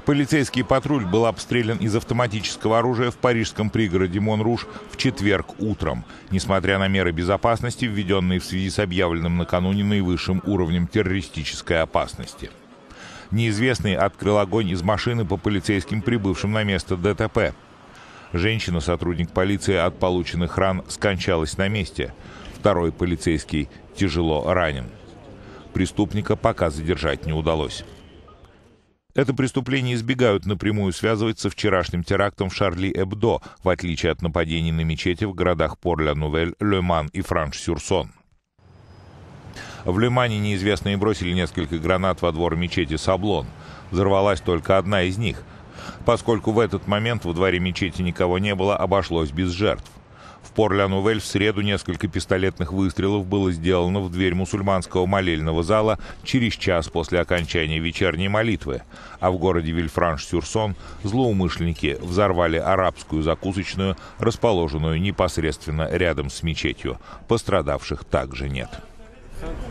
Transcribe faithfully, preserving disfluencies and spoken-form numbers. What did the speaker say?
Полицейский патруль был обстрелян из автоматического оружия в парижском пригороде Монруш в четверг утром, несмотря на меры безопасности, введенные в связи с объявленным накануне наивысшим уровнем террористической опасности. Неизвестный открыл огонь из машины по полицейским, прибывшим на место ДТП. Женщина, сотрудник полиции, от полученных ран скончалась на месте. Второй полицейский тяжело ранен. Преступника пока задержать не удалось. Это преступление избегают напрямую связывать со вчерашним терактом в Шарли-Эбдо, в отличие от нападений на мечети в городах Пор-ля-Нувель, Ле Ман и Франш-Сюрсон. В Ле Мане неизвестные бросили несколько гранат во двор мечети Саблон. Взорвалась только одна из них. Поскольку в этот момент во дворе мечети никого не было, обошлось без жертв. В Пор-ля-Нувель в среду несколько пистолетных выстрелов было сделано в дверь мусульманского молельного зала через час после окончания вечерней молитвы, а в городе Вильфранш-Сюрсон злоумышленники взорвали арабскую закусочную, расположенную непосредственно рядом с мечетью. Пострадавших также нет.